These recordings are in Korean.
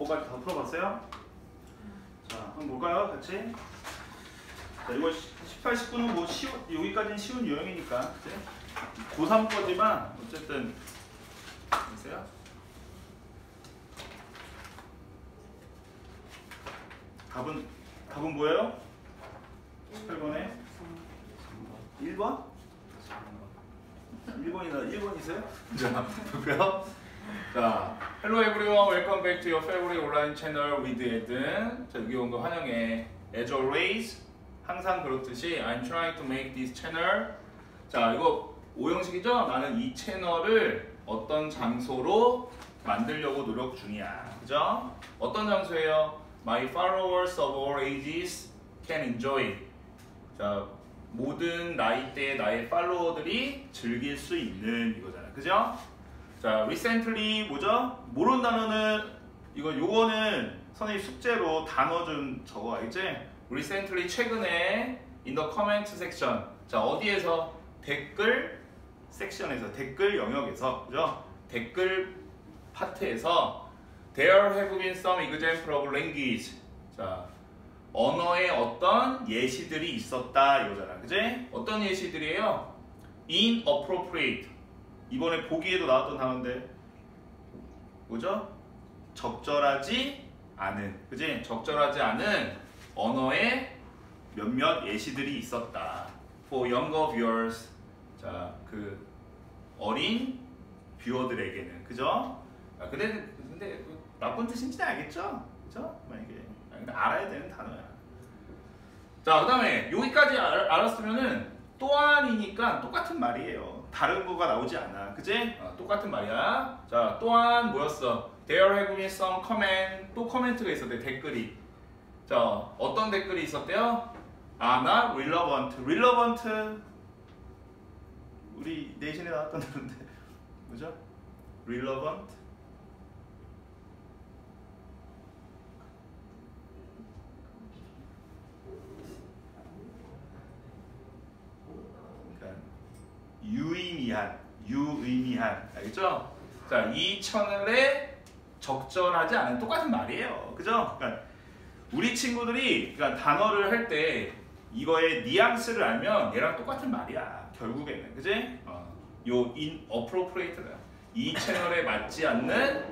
그거까지 다 풀어봤어요? 자, 한번 볼까요? 같이. 자, 이거 18, 19는 뭐 여기까지는 쉬운 유형이니까. 그치? 고3 거지만 어쨌든 보세요. 답은 뭐예요? 18번에 1번? 1번이세요? 자, 볼까요? 자, Hello everyone, welcome back to your favorite online channel with Eden. 자, 여기 온 거 환영해. As always, 항상 그렇듯이 I'm trying to make this channel. 자, 이거 오형식이죠? 나는 이 채널을 어떤 장소로 만들려고 노력 중이야. 그죠? 어떤 장소예요? My followers of all ages can enjoy. 자, 모든 나이대의 나의 팔로워들이 즐길 수 있는 이거잖아. 그죠? 자, recently 뭐죠? 모르는 단어는 요거는 선생님 숙제로 단어 좀 적어 알겠지? recently 최근에 in the comment section. 자, 어디에서? 댓글 섹션에서, 댓글 영역에서, 그죠? 댓글 파트에서 There have been some example of language. 자, 언어의 어떤 예시들이 있었다 이거잖아. 그지? 어떤 예시들이에요? inappropriate. 이번에 보기에도 나왔던 단어인데 뭐죠? 적절하지 않은. 그지? 적절하지 않은 언어의 몇몇 예시들이 있었다. For younger viewers. 자, 그 어린 뷰어들에게는. 그죠? 아, 근데 나쁜 뜻인지는 알겠죠? 그죠? 만약에 근데 알아야 되는 단어야. 자, 그 다음에 여기까지 알았으면은 또한이니까 똑같은 말이에요. 다른 거가 나오지 않아. 그지? 똑같은 말이야. 자, 또한 뭐였어? There have been some comment. 또 코멘트가 있었대. 댓글이. 자, 어떤 댓글이 있었대요? not relevant. relevant. 우리 내신에 나왔던 단어인데 뭐죠? relevant. 유의미한, 알겠죠? 자, 이 채널에 적절하지 않은 똑같은 말이에요, 그죠? 그러니까 우리 친구들이 그러니까 단어를 할 때 이거의 뉘앙스를 알면 얘랑 똑같은 말이야, 결국에는, 그지? 요 inappropriate다. 이 채널에 맞지 않는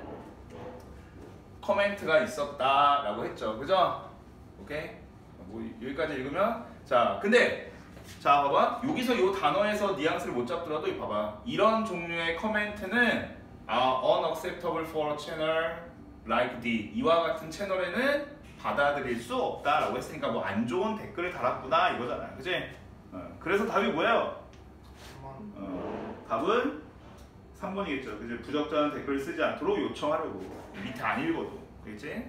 코멘트가 있었다라고 했죠, 그죠? 오케이? 뭐 여기까지 읽으면 자, 근데 자, 봐봐. 여기서 이 단어에서 뉘앙스를 못 잡더라도 이 봐봐. 이런 종류의 커멘트는 are unacceptable for a channel like this. 이와 같은 채널에는 받아들일 수 없다라고 했으니까 뭐 안 좋은 댓글을 달았구나 이거잖아. 그지? 그래서 답이 뭐예요? 답은 3번이겠죠. 그지? 부적절한 댓글을 쓰지 않도록 요청하려고. 밑에 안 읽어도. 그렇지?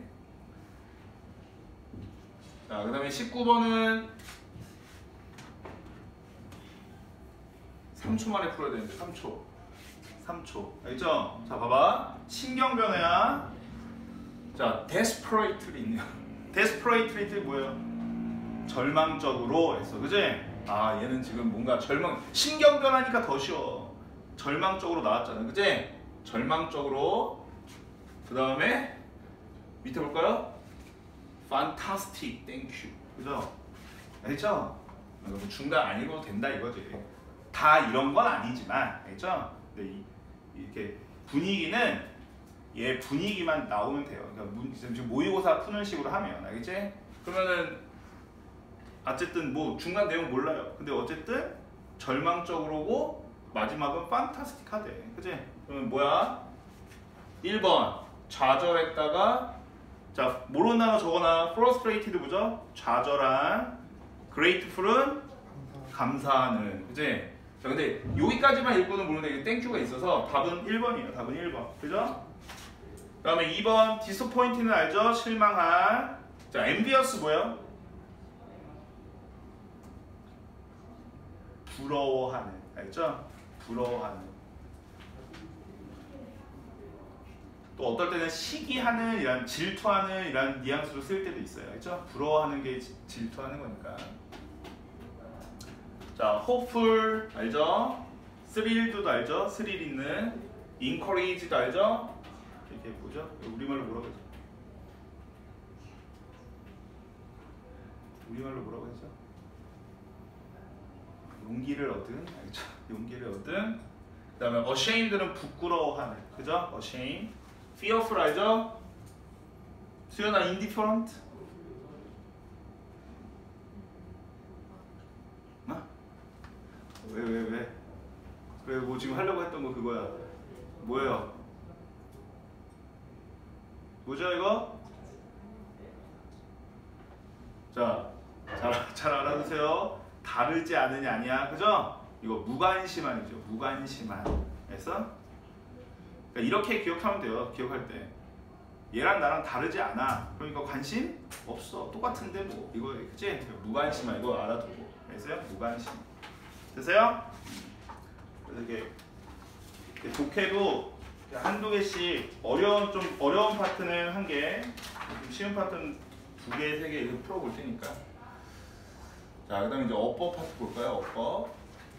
자, 그 다음에 19번은 3초 만에 풀어야 되는데 3초 알겠죠? 자, 봐봐. 신경변화야. 자, desperately 있네요. desperately 뭐예요? 절망적으로 했어, 그지? 아, 얘는 지금 뭔가 신경변화니까 더 쉬워. 절망적으로 나왔잖아, 그지? 절망적으로. 그 다음에 밑에 볼까요? fantastic, thank you. 그죠? 알겠죠? 뭐 중간 안 읽어도 된다 이거지. 다 이런 건 아니지만, 알겠죠? 근데 이렇게 분위기는 얘 분위기만 나오면 돼요. 그러니까 지금 모의고사 푸는 식으로 하면, 알겠지? 그러면은 어쨌든 뭐 중간 내용 몰라요. 근데 어쨌든 절망적으로고 마지막은 판타스틱하대, 그지? 그러면 뭐야? 1번 좌절했다가 자, 모르는 단어 적어놔. frustrated 뭐죠? 좌절한. grateful은 감사하는, 그지? 자, 근데 여기까지만 읽고는 모르는데 땡큐가 있어서 답은 1번이에요. 답은 1번. 그죠? 그 다음에 2번 disappoint는 알죠? 실망한. 자, envious 뭐예요? 부러워하는. 알죠? 부러워하는. 또 어떨 때는 시기하는 이란, 질투하는 이란 뉘앙스로 쓸 때도 있어요. 알죠? 부러워하는 게 질투하는 거니까. 자, hopeful 알죠? thrilled도 알죠? 스릴 있는. encouraged도 알죠? 이렇게 뭐죠? 우리말로 뭐라고 하죠? 우리말로 뭐라고 했죠? 용기를 얻은, 알죠? 용기를 얻은. 그 다음에 ashamed는 부끄러워하는, 그죠? ashamed. fearful 알죠? 수연아 indifferent? 왜? 그래 뭐 지금 하려고 했던 거 그거야. 뭐예요? 뭐죠 이거? 자, 잘 알아두세요. 다르지 않으냐 아니야, 그죠? 이거 무관심한이죠. 무관심한. 그래서 그러니까 이렇게 기억하면 돼요. 기억할 때 얘랑 나랑 다르지 않아. 그러니까 관심 없어. 똑같은데 뭐 이거 그치? 무관심한 이거 알아두고. 됐어요? 무관심. 됐어요? 그래서 이게 독해도 한두 개씩 좀 어려운 파트는 한 개, 좀 쉬운 파트는 두 개, 세 개 이렇게 풀어볼 테니까. 자, 그 다음에 이제 어법 파트 볼까요? 어법.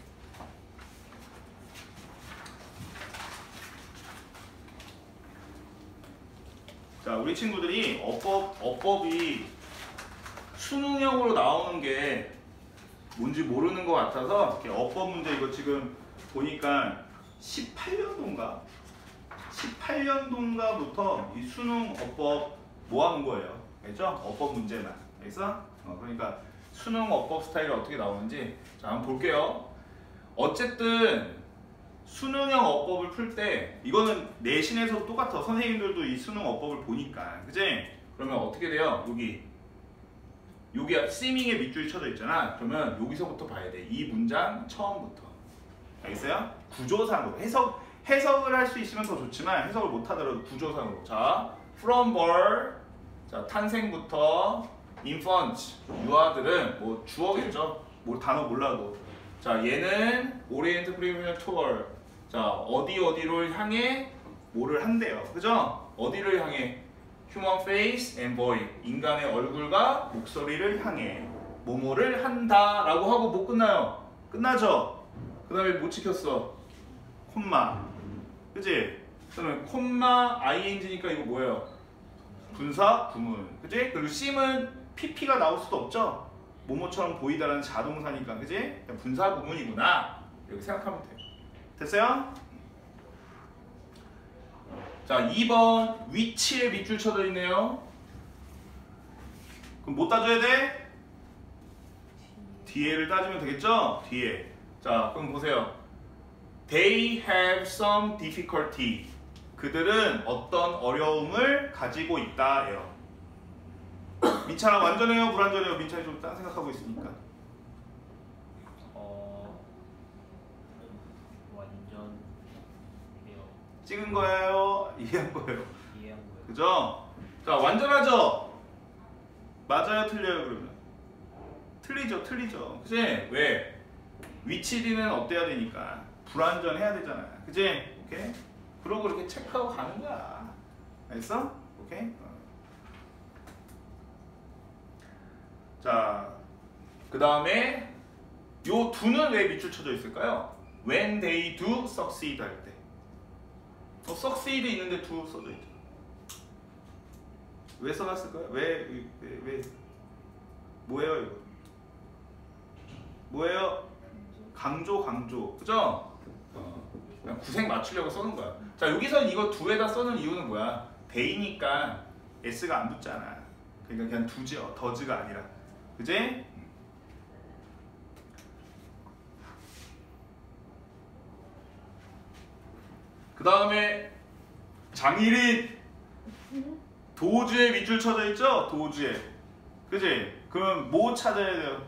자, 우리 친구들이 어법이 수능형으로 나오는 게 뭔지 모르는 것 같아서 이렇게 어법 문제 이거 지금 보니까 18년도인가부터 이 수능 어법 모아놓은 거예요. 알죠? 어법 문제만. 그래서 그러니까 수능 어법 스타일이 어떻게 나오는지 자 한번 볼게요. 어쨌든 수능형 어법을 풀 때 이거는 내신에서도 똑같아. 선생님들도 이 수능 어법을 보니까, 그지? 그러면 어떻게 돼요? 여기 시밍에 밑줄이 쳐져 있잖아. 그러면 여기서부터 봐야 돼. 이 문장 처음부터. 알겠어요? 구조상으로 해석을 할 수 있으면 더 좋지만 해석을 못 하더라도 구조상으로. 자, from birth, 자 탄생부터 infant, 유아들은 뭐 주어겠죠. 뭐 단어 몰라도. 자, 얘는 orient privilege toward. 자, 어디를 향해 뭐를 한대요. 그죠? 어디를 향해? human face and voice. 인간의 얼굴과 목소리를 향해 뭐뭐를 한다라고 하고 못 끝나요. 끝나죠? 그 다음에 못 지켰어. 콤마. 그치? 그러면 콤마 ing니까 이거 뭐예요? 분사 구문. 그치? 그리고 sim은 pp가 나올 수도 없죠? 뭐뭐처럼 보이다라는 자동사니까. 그치? 분사 구문이구나. 이렇게 생각하면 돼요. 됐어요? 자, 2번 위치에 밑줄 쳐져 있네요. 그럼 뭐 따져야 돼? 뒤에를 따지면 되겠죠? 뒤에. 자, 그럼 보세요. They have some difficulty. 그들은 어떤 어려움을 가지고 있다예요. 민찬아 완전해요? 불완전해요? 민찬이 좀 딴 생각하고 있으니까. 완전해요. 찍은 거예요? 이해한 거예요? 이해한 거예요. 그죠? 자, 완전하죠? 맞아요? 틀려요? 그러면? 틀리죠. 그치? 왜? 위치리는 어때야 되니까 불완전해야 되잖아. 그치? 오케이? 그러고 이렇게 체크하고 가는 거야. 알겠어? 오케이? 자, 그 다음에 요 do는 왜 밑줄 쳐져 있을까요? When they do succeed 할 때. succeed 있는데 do 써져 있죠. 왜 써놨을까요? 왜 뭐예요 이거? 뭐예요? 강조. 그죠? 그냥 구색 맞추려고 써는 거야. 자, 여기서 이거 do에다 써는 이유는 뭐야? they니까 s가 안 붙잖아. 그러니까 그냥 do죠. does가 아니라. 그지? 그 다음에 장일인 도주에 밑줄 쳐져 있죠? 도주에. 그지? 그럼 뭐 찾아야 돼요?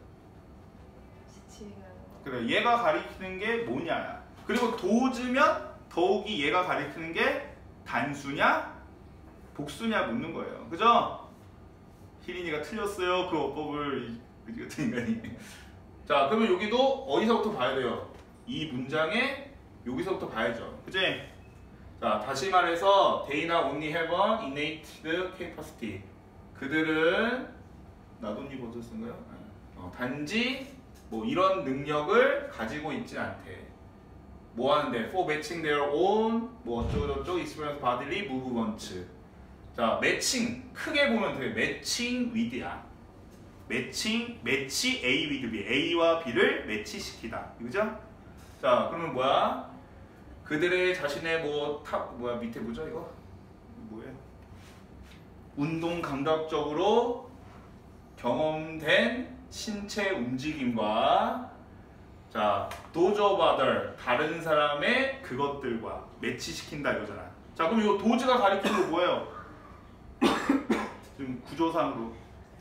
그래, 얘가 가리키는 게 뭐냐. 그리고 도주면 더욱이 얘가 가리키는 게 단수냐 복수냐 묻는 거예요. 그죠? 희린이가 틀렸어요. 그 어법을 이 같은 인간이. 자, 그러면 여기도 어디서부터 봐야 돼요? 이 문장에 여기서부터 봐야죠. 그치? 자, 다시 말해서 They나 only have an innate capacity. 그들은 나돈니 버전 쓴 거요? 단지 뭐 이런 능력을 가지고 있진 않대. 뭐 하는데? For matching their own 뭐 어쩌고저쩌고 experience bodily movements. 자, 매칭 크게 보면 돼. 매칭 with야. 매치 A with B. A와 B를 매치시키다. 그죠? 자, 그러면 뭐야? 그들의 자신의 밑에 뭐죠 이거? 뭐예요? 운동 감각적으로 경험된 신체 움직임과 자, those of other 다른 사람의 그것들과 매치시킨다 이거잖아. 자, 그럼 이 does가 가리키는 거 뭐예요? 지금 구조상으로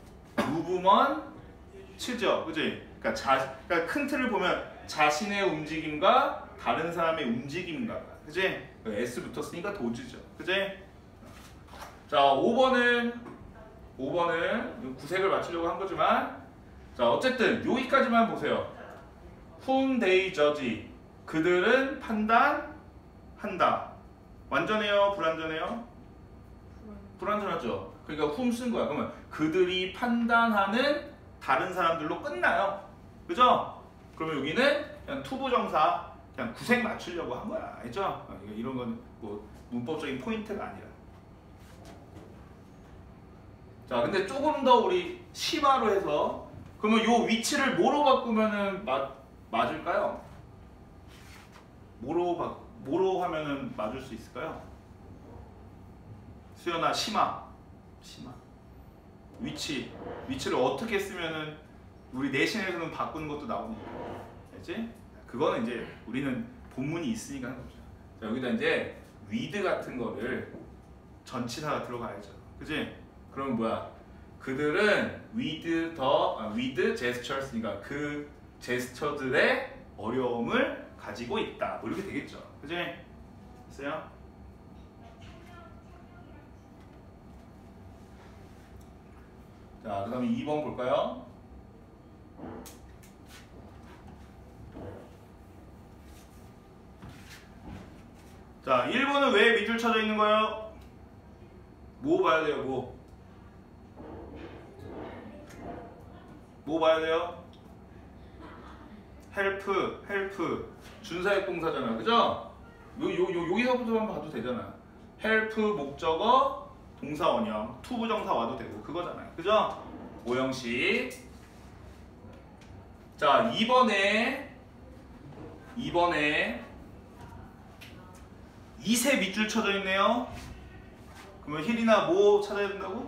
무브먼트죠, 그지? 그러니까 큰 틀을 보면 자신의 움직임과 다른 사람의 움직임인가, 그지? S 붙었으니까 does죠, 그지? 자, 5번은 구색을 맞추려고 한 거지만, 자, 어쨌든 여기까지만 보세요. Whom they judge. 그들은 판단한다. 완전해요? 불완전해요? 불완전하죠. 그러니까 whom 쓴 거야. 그러면 그들이 판단하는 다른 사람들로 끝나요. 그죠? 그러면 여기는 그냥 투부정사 그냥 구색 맞추려고 한 거야. 알죠? 이런 건 뭐 문법적인 포인트가 아니라. 자, 근데 조금 더 우리 심화로 해서 그러면 요 위치를 뭐로 바꾸면은 맞을까요? 뭐로 하면은 맞을 수 있을까요? 수연아, 심화. 위치를 어떻게 쓰면은 우리 내신에서는 바꾸는 것도 나오니까. 알지? 그거는 이제 우리는 본문이 있으니까 하는 거죠. 자, 여기다 이제 with 같은 거를 전치사가 들어가야죠. 그지? 그럼 뭐야? 그들은 with gestures니까 그 제스처들의 어려움을 가지고 있다. 뭐 이렇게 되겠죠. 그지? 됐어요? 자, 그 다음에 2번 볼까요? 자, 1번은 왜 밑줄 쳐져 있는 거예요? 뭐 봐야 돼요? 뭐 봐야 돼요? help 준사역 동사잖아, 그죠? 여기서부터 한번 봐도 되잖아. help 목적어 동사 원형 투부정사 와도 되고 그거잖아요, 그죠? 오형식. 자, 2번에 이세 밑줄 쳐져 있네요. 그러면 힐이나 뭐 찾아야 된다고?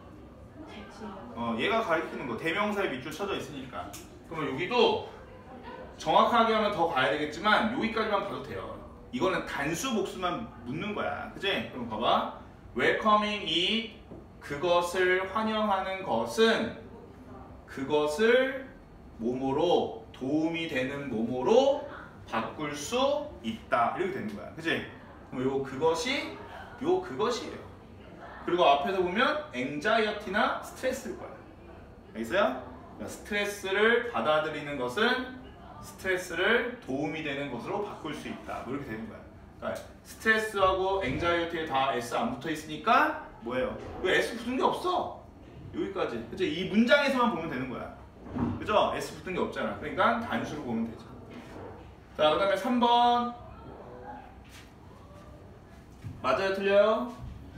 얘가 가리키는 거 대명사에 밑줄 쳐져 있으니까. 그러면 여기도 정확하게 하면 더 가야 되겠지만 여기까지만 봐도 돼요. 이거는 단수 복수만 묻는 거야, 그지? 그럼 봐봐. welcoming it, 그것을 환영하는 것은 그것을 뭐뭐로 도움이 되는 뭐뭐로 바꿀 수 있다. 이렇게 되는 거야, 그지? 그럼 요 그것이에요. 그리고 앞에서 보면 anxiety나 스트레스일 거야. 알겠어요? 스트레스를 받아들이는 것은 스트레스를 도움이 되는 것으로 바꿀 수 있다. 뭐 이렇게 되는 거야. 그러니까 스트레스하고 anxiety에 다 S 안 붙어 있으니까 뭐예요? 왜 S 붙은 게 없어? 여기까지. 그죠? 이 문장에서만 보면 되는 거야. 그죠? S 붙은 게 없잖아. 그러니까 단수로 보면 되죠. 자, 그 다음에 3번. 맞아요? 틀려요?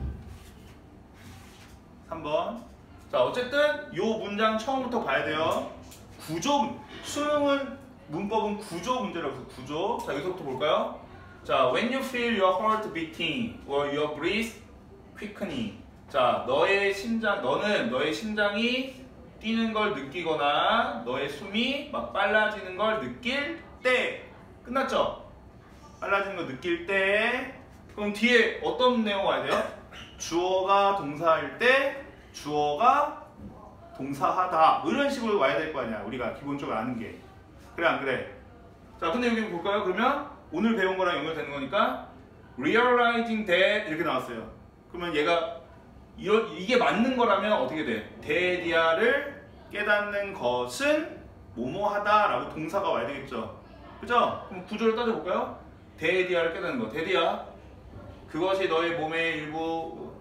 3번. 자, 어쨌든 요 문장 처음부터 봐야 돼요. 수능은 문법은 구조 문제라고 해서 구조. 자, 여기서부터 볼까요? 자, when you feel your heart beating or your breath quickening. 자, 너는 너의 심장이 뛰는 걸 느끼거나 너의 숨이 막 빨라지는 걸 느낄 때. 끝났죠? 빨라지는 걸 느낄 때. 그럼 뒤에 어떤 내용 와야 돼요? 주어가 동사일 때 주어가 동사하다. 뭐 이런 식으로 와야 될 거 아니야. 우리가 기본적으로 아는 게. 그래 안 그래? 자, 근데 여기 볼까요? 그러면 오늘 배운 거랑 연결되는 거니까 realizing that 이렇게 나왔어요. 그러면 얘가 이게 맞는 거라면 어떻게 돼? 데디아를 깨닫는 것은 뭐뭐하다 라고 동사가 와야 되겠죠. 그죠? 그럼 구조를 따져볼까요? 데디아를 깨닫는 거. 데디아, 그것이 너의 몸의 일부,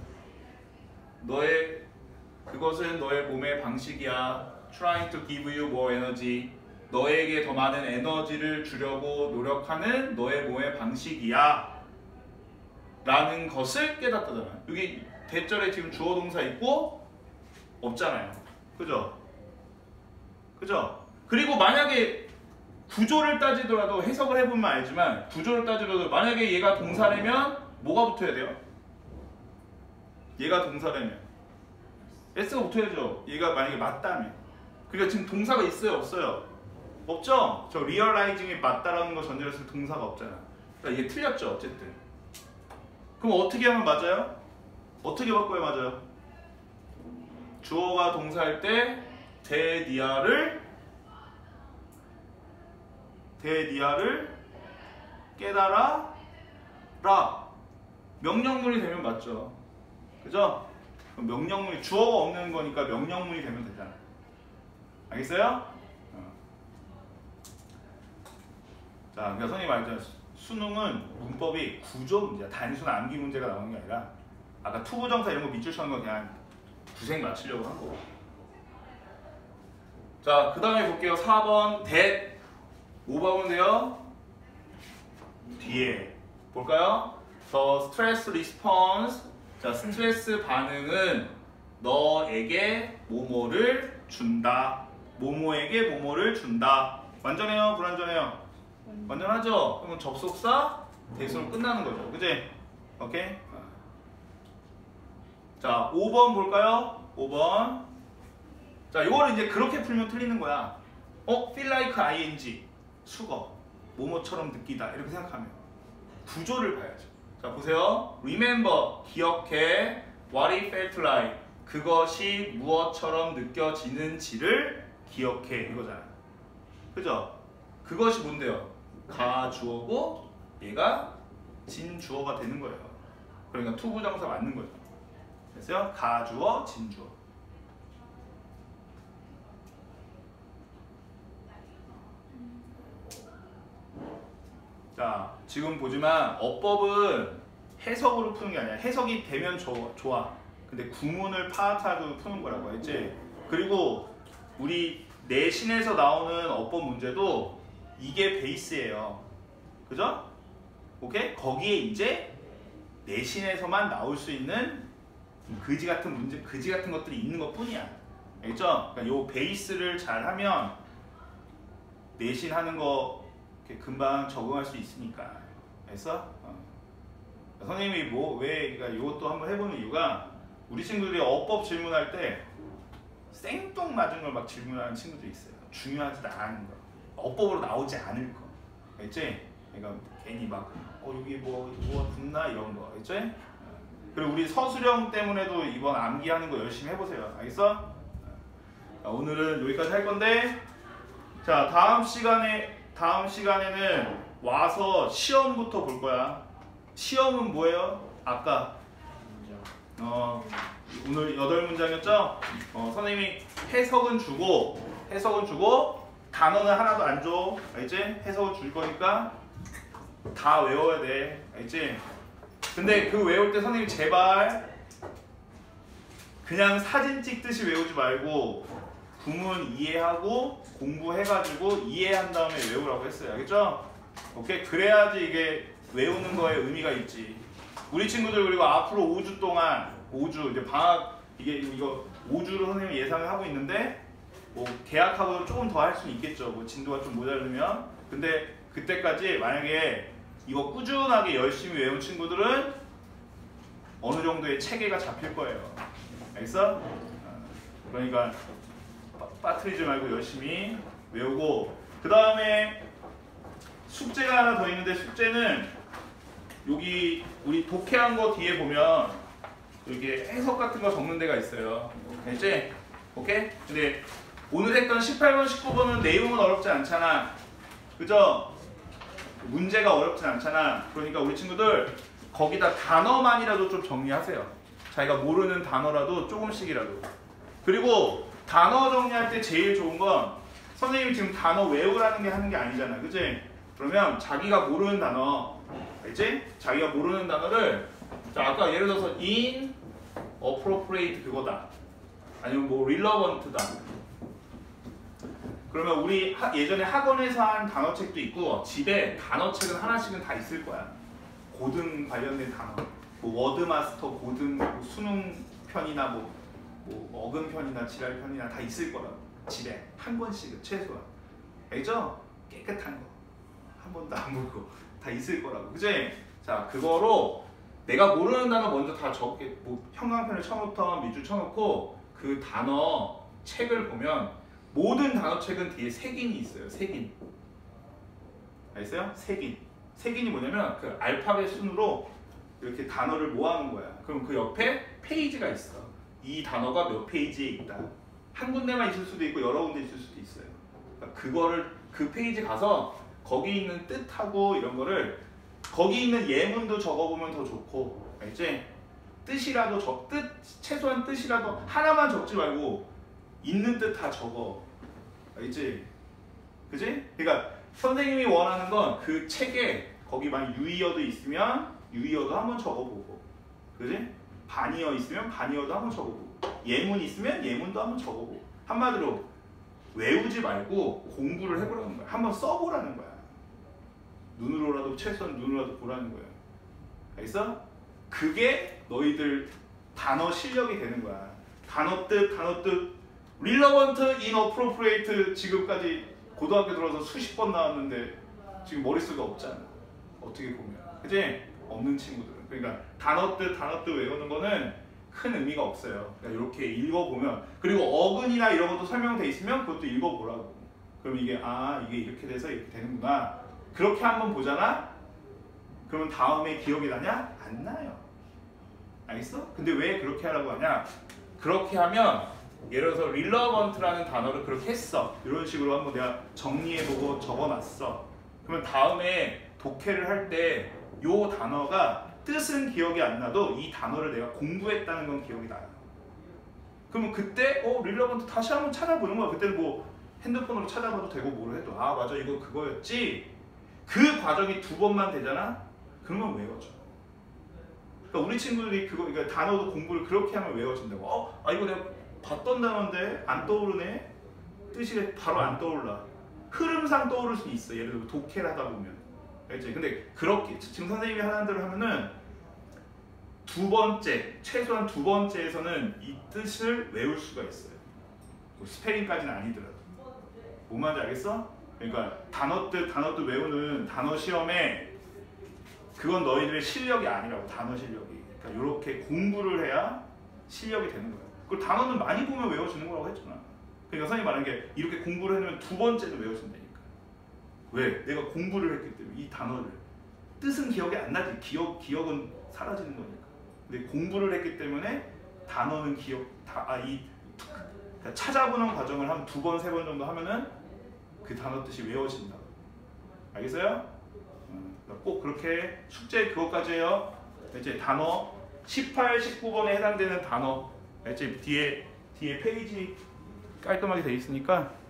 그것은 너의 몸의 방식이야. Trying to give you more energy. 너에게 더 많은 에너지를 주려고 노력하는 너의 몸의 방식이야. 라는 것을 깨닫다잖아. 여기 대절에 지금 주어 동사 있고 없잖아요. 그죠? 그죠? 그리고 만약에 구조를 따지더라도 해석을 해보면 알지만 구조를 따지더라도 만약에 얘가 동사라면 뭐가 붙어야 돼요? 얘가 동사라면 S가 붙어야죠. 얘가 만약에 맞다면. 그러니까 지금 동사가 있어요? 없어요? 없죠? 저 realizing이 맞다라는 거 전제로 했을 때 동사가 없잖아. 그러니까 이게 틀렸죠 어쨌든. 그럼 어떻게 하면 맞아요? 어떻게 바꿔야 맞아요? 주어가 동사일 때 대니아를 깨달아라 명령문이 되면 맞죠. 그죠? 그럼 명령문이 주어가 없는 거니까 명령문이 되면 되잖아. 알겠어요? 자, 그러니까 선생님이 말했잖아요. 수능은 문법이 구조 문제야. 단순 암기 문제가 나오는 게 아니라 아까 투부정사 이런 거 밑줄 쳐는 거 그냥 구색 맞추려고 한 거고. 자, 그 다음에 볼게요. 4번 that 5번인데요. 뒤에 볼까요? The stress response. 자, 스트레스 반응은 너에게 뭐뭐를 준다. 뭐뭐에게 뭐뭐를 준다. 완전해요? 불완전해요? 완전하죠? 그러면 접속사 대수로 끝나는 거죠. 그치? 오케이? 자, 5번 볼까요? 5번. 자, 이거를 이제 그렇게 풀면 틀리는 거야. feel like ing. 수거. 뭐뭐처럼 느끼다. 이렇게 생각하면. 구조를 봐야죠. 자, 보세요. Remember. 기억해. What it felt like. 그것이 무엇처럼 느껴지는지를 기억해. 이거잖아. 그죠? 그것이 뭔데요? 가주어고 얘가 진주어가 되는 거예요. 그러니까 투부정사 맞는 거죠. 됐어요? 가주어, 진주어. 자, 지금 보지만 어법은 해석으로 푸는 게 아니야. 해석이 되면 좋아. 근데 구문을 파악하고 푸는 거라고 했지. 그리고 우리 내신에서 나오는 어법 문제도 이게 베이스예요. 그죠? 오케이? 거기에 이제 내신에서만 나올 수 있는 그지 같은 문제, 그지 같은 것들이 있는 것 뿐이야. 알겠죠? 그러니까 요 베이스를 잘 하면 내신 하는 거 금방 적응할 수 있으니까. 알겠어? 선생님이 그러니까 이것도 한번 해보는 이유가 우리 친구들이 어법 질문할 때 생뚱맞은 걸 막 질문하는 친구들이 있어요. 중요하지도 않은 거. 어법으로 나오지 않을 거. 알겠지? 그러니까 괜히 막 여기 뭐 붙나 이런 거. 알겠지? 그리고 우리 서술형 때문에도 이번 암기하는 거 열심히 해보세요. 알겠어? 자, 오늘은 여기까지 할 건데, 자, 다음 시간에는 와서 시험부터 볼 거야. 시험은 뭐예요? 아까 오늘 8문장이었죠? 선생님이 해석은 주고 단어는 하나도 안 줘. 알지? 해석은 줄 거니까 다 외워야 돼. 알지? 근데 그 외울 때 선생님이 제발 그냥 사진 찍듯이 외우지 말고 구문 이해하고 공부해가지고 이해한 다음에 외우라고 했어요. 알겠죠? 오케이? 그래야지 이게 외우는 거에 의미가 있지. 우리 친구들 그리고 앞으로 5주 동안 5주 이제 방학 이거 5주로 선생님이 예상을 하고 있는데 뭐 계약하고 조금 더 할 수는 있겠죠. 뭐 진도가 좀 모자르면. 근데 그때까지 만약에 이거 꾸준하게 열심히 외운 친구들은 어느 정도의 체계가 잡힐 거예요. 알겠어? 그러니까 빠뜨리지 말고 열심히 외우고, 그 다음에 숙제가 하나 더 있는데, 숙제는 여기 우리 독해한 거 뒤에 보면 이렇게 해석 같은 거 적는 데가 있어요. 알지? 오케이? 근데 오늘 했던 18번, 19번은 내용은 어렵지 않잖아. 그죠? 문제가 어렵진 않잖아. 그러니까 우리 친구들 거기다 단어만이라도 좀 정리하세요. 자기가 모르는 단어라도 조금씩이라도. 그리고 단어 정리할 때 제일 좋은 건 선생님이 지금 단어 외우라는 게 하는 게 아니잖아. 그치? 그러면 자기가 모르는 단어, 알지? 자기가 모르는 단어를, 자, 아까 예를 들어서 in, appropriate 그거다. 아니면 뭐 relevant다. 그러면 우리 예전에 학원에서 한 단어책도 있고 집에 단어책은 하나씩은 다 있을 거야. 고등 관련된 단어, 뭐 워드마스터 고등 뭐 수능 편이나 뭐 어근 편이나 지랄 편이나 다 있을 거라고. 집에 한 권씩은 최소한. 알죠? 깨끗한 거. 한 번도 안 보고 다 있을 거라고. 그지? 자, 그거로 내가 모르는 단어 먼저 다 적게, 뭐 형광펜을 쳐놓던 밑줄 쳐놓고 그 단어 책을 보면 모든 단어 책은 뒤에 색인이 있어요. 색인. 알겠어요? 색인. 색인이 뭐냐면 그 알파벳 순으로 이렇게 단어를 모아놓은 거야. 그럼 그 옆에 페이지가 있어. 이 단어가 몇 페이지에 있다. 한 군데만 있을 수도 있고 여러 군데 있을 수도 있어요. 그러니까 그거를 그 페이지 가서 거기 있는 뜻하고 이런 거를 거기 있는 예문도 적어보면 더 좋고, 알지? 뜻이라도 최소한 뜻이라도 하나만 적지 말고 있는 뜻 다 적어. 알지? 그지? 그러니까 선생님이 원하는 건 그 책에 거기 막 유의어도 있으면 유의어도 한번 적어보고, 그지? 반의어 있으면 반의어도 한번 적어보고, 예문 있으면 예문도 한번 적어보고. 한마디로 외우지 말고 공부를 해보라는 거야. 한번 써보라는 거야. 눈으로라도, 최소한 눈으로라도 보라는 거야. 알겠어? 그게 너희들 단어 실력이 되는 거야. 단어 뜻, relevant, inappropriate 지금까지 고등학교 들어서 수십 번 나왔는데 지금 머릿속에 없잖아. 어떻게 보면. 그치? 없는 친구들은. 그러니까 단어 뜻 외우는 거는 큰 의미가 없어요. 그러니까 이렇게 읽어보면, 그리고 어근이나 이런 것도 설명돼 있으면 그것도 읽어보라고. 그럼 이게 이게 이렇게 돼서 이렇게 되는구나. 그렇게 한번 보잖아? 그러면 다음에 기억이 나냐? 안 나요. 알겠어? 근데 왜 그렇게 하라고 하냐? 그렇게 하면 예를 들어서 relevant라는 단어를 그렇게 했어. 이런 식으로 한번 내가 정리해보고 적어놨어. 그러면 다음에 독해를 할 때 이 단어가 뜻은 기억이 안 나도 이 단어를 내가 공부했다는 건 기억이 나요. 그러면 그때 relevant 다시 한번 찾아보는 거야. 그때는 뭐 핸드폰으로 찾아봐도 되고 뭐를 해도 맞아 이거 그거였지. 그 과정이 2번만 되잖아? 그러면 외워져. 그러니까 우리 친구들이 그러니까 단어도 공부를 그렇게 하면 외워진다고. 이거 내가 봤던 단어인데 안 떠오르네? 뜻이 바로 안 떠올라. 흐름상 떠오를 수 있어. 예를 들어 독해를 하다 보면. 알지? 근데 그렇게 지금 선생님이 하는 대로 하면은 최소한 두 번째에서는 이 뜻을 외울 수가 있어요. 뭐 스페링까지는 아니더라도. 뭔 말인지 알겠어? 그러니까 단어 뜻 외우는 단어 시험에 그건 너희들의 실력이 아니라고. 단어 실력이. 그러니까 이렇게 공부를 해야 실력이 되는 거야. 그리고 단어는 많이 보면 외워지는 거라고 했잖아. 그러니까 선생님이 말하는 게 이렇게 공부를 해놓으면 2번째도 외워진다니까. 왜? 내가 공부를 했기 때문에 이 단어를. 뜻은 기억이 안 나지. 기억은 사라지는 거니까. 근데 공부를 했기 때문에 단어는 그러니까 찾아보는 과정을 한 2번, 3번 정도 하면은 그 단어 뜻이 외워진다. 알겠어요? 꼭 그렇게 숙제 그것까지 해요. 이제 단어 18, 19번에 해당되는 단어. 이제 뒤에 페이지 깔끔하게 돼 있으니까